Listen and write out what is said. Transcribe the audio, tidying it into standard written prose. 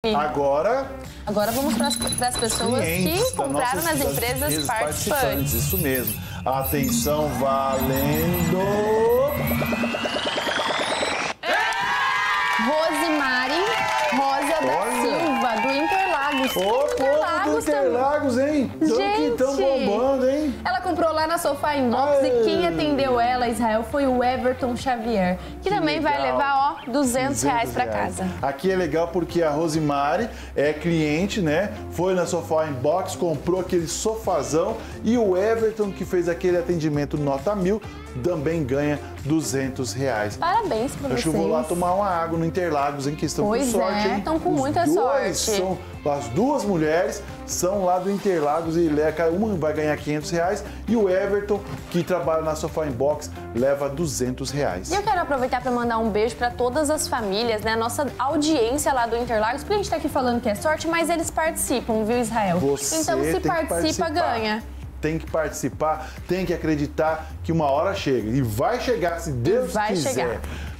Agora vamos para as pessoas que compraram nas empresas participantes. Isso mesmo. Atenção, valendo! Rosemary Rosa da Silva, do Interlagos. Ô, povo do Interlagos, hein? Gente, estão bombando, hein? Ela comprou lá na Sofá Inbox e quem atendeu ela, Israel, foi o Everton Xavier, que também vai levar, ó, R$200 para casa. Aqui é legal porque a Rosemary é cliente, né? Foi na Sofá Inbox, comprou aquele sofazão e o Everton, que fez aquele atendimento nota 1000, também ganha R$200. Parabéns pra vocês. Acho que eu vou lá tomar uma água no Interlagos, hein? Que estão com sorte, hein? Estão com muita sorte. As duas mulheres são lá do Interlagos e uma vai ganhar R$500 e o Everton, que trabalha na Sofá Inbox, leva R$200. E eu quero aproveitar para mandar um beijo para todas as famílias, né? Nossa audiência lá do Interlagos, porque a gente tá aqui falando que é sorte, mas eles participam, viu, Israel? Então, se participa, ganha. Tem que participar, tem que acreditar que uma hora chega. E vai chegar, se Deus quiser.